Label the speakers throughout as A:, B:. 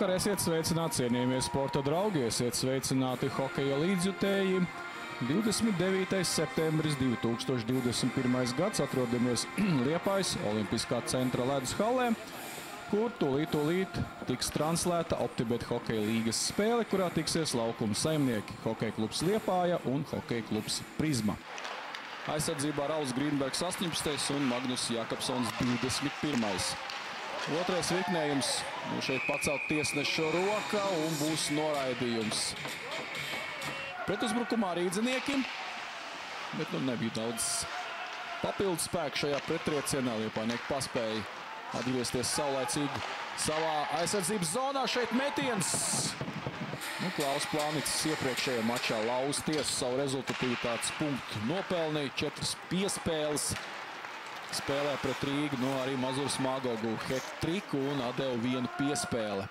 A: Labvakar, esiet sveicināti, cienījamie sporta draugi, esiet sveicināti hokeja līdzjutēji. 29. septembris 2021. gads atrodamies Liepājas Olimpiskā centra ledus hallē, kur tūlīt tiks translēta Optibet hokeja līgas spēle, kurā tiksies laukuma saimnieki Hokeja klubs Liepāja un Hokeja klubs Prizma. Aizsardzībā Rauls Grīnbergs 18. un Magnus Jakobsons 21. Otrais virknējums, šeit pacelt tiesnešu roka un būs noraidījums. Pretuzbrukumā rīdzinieki, bet nebija daudz papildus spēku šajā prettriecienā. Liepājnieki paspēja atgriezties saulēcīgi savā aizsardzības zonā. Šeit metiens. Klaus Plānicis iepriekšējā mačā lauza tiesu savu rezultatīvitātes punktu nopelnīja 4 piespēles. Spēlē pret Rīgu, arī Mazurs Māgogu hat-triku un atdeva 1 piespēle.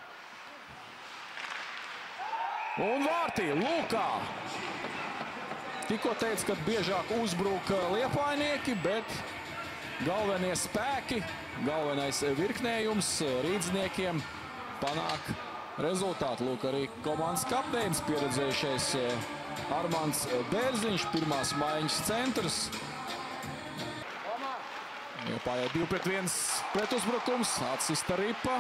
A: Un vārtī Lukā. Tikko teica, ka biežāk uzbruk liepājnieki, bet galvenie spēki, galvenais virknējums rīdziniekiem panāk rezultātu. Lūk, arī komandas kapteinis, pieredzējušais Armands Bērziņš, pirmās maiņas centrs. Liepājai 2-1 pretuzbrukums, atsista ripa.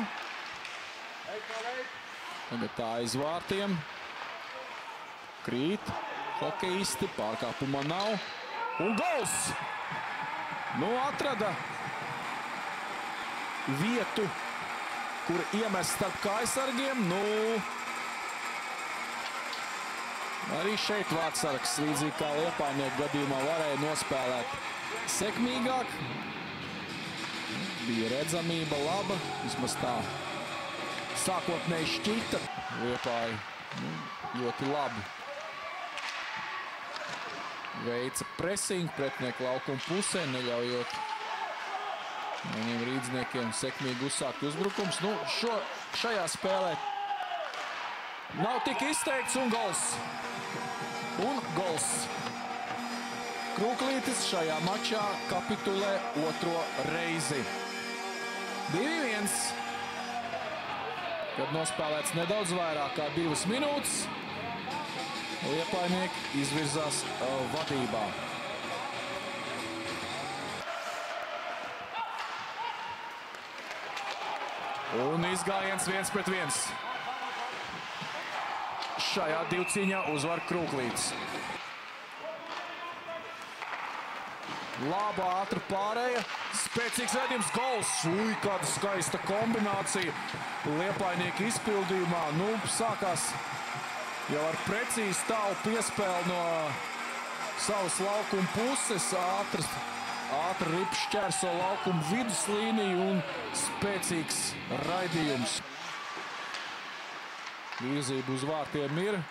A: Tagad tā aiz vārtiem. Krīt hokejisti, pārkāpuma nav. Un gols! Atrada vietu, kur iemest starp kājsargiem. Arī šeit vārtsargs, līdzīgi kā liepājnieku gadījumā, varēja nospēlēt sekmīgāk. Bija redzamība laba, vismaz tā sākotnēji šķita. Liepāja ļoti labi veica presingu pretinieku laukuma pusē, neļaujot maniem rīdziniekiem sekmīgi uzsākt uzbrukums. Šajā spēlē nav tik izteikts un gols. Krūklītis šajā mačā kapitulē otro reizi. 2-1. Kad nospēlēts nedaudz vairāk kā 2 minūtes, liepājnieki izvirzās vadībā. Un izgājiens 1-1. Šajā divcīņā uzvar Krūklītis. Laba, ātra pārēja, spēcīgs redzījums, gols. Kāda skaista kombinācija liepājnieku izpildījumā. Sākās jau ar precīzi tālu piespēli no savas laukuma puses. Ātra ripa šķērso laukuma viduslīniju un spēcīgs raidījums. Virzība uz vārtiem ir.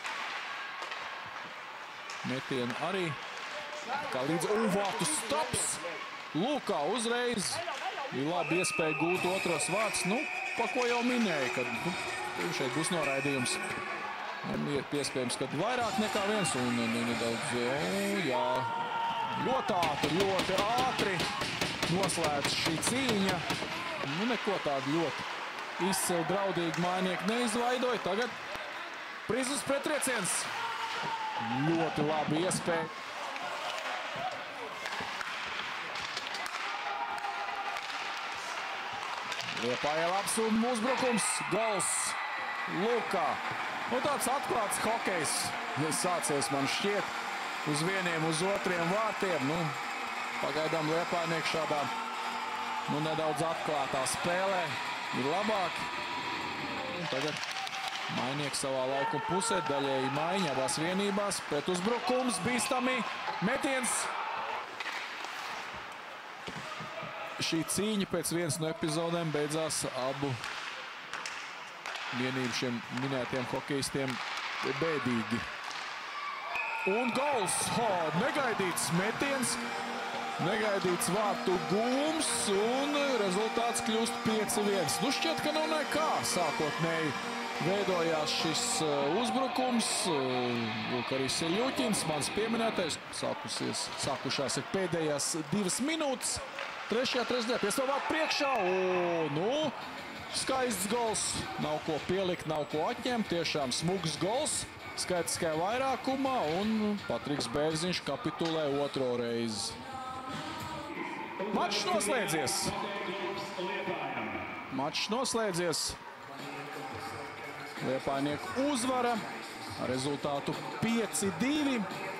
A: Metienu arī. Kā līdz vārtu stops. Lukā uzreiz bija labi iespēja gūt otros vārtus. Pa ko jau minēja, kad šeit būs noraidījums. Ir piespējams, ka vairāk nekā viens. Un nedaudz, jā, ļoti ātri noslēdz šī cīņa. Neko tādu ļoti izcili draudīgi mājnieki neizvaidoja. Tagad Prizmas prettrieciens. Ļoti labi iespēja. Liepājai labs un uzbrukums, gols Lukā. Tāds atklāts hokejs sācies, man šķiet, uz vieniem, uz otriem vārtiem. Pagaidām liepājnieki šādā nedaudz atklātā spēlē ir labāki. Tagad mainieki savā laukuma pusē, daļēji maiņa abās vienībās. Pretuzbrukums, bīstami, metiens. Šī cīņa pēc vienas no epizodēm beidzās abu vienību šiem minētiem hokejistiem bēdīgi. Un gols! Negaidīts metiens, negaidīts vārtu gūms un rezultāts kļūst 5-1. Šķiet, ka nekā sākotnēji veidojās šis uzbrukums. Lūk, arī Seļuķins, mans pieminētais. Sākušās ir pēdējās 2 minūtes. Trešajā trešdaļā piespēlēt priekšā. Skaists gols. Nav ko pielikt, nav ko atņemt. Tiešām smugs gols. Skaitiskajā vairākumā. Un Patriks Bērziņš kapitulē otro reizi. Mačs noslēdzies. Mačs noslēdzies. Liepājnieku uzvara ar rezultātu 5-2.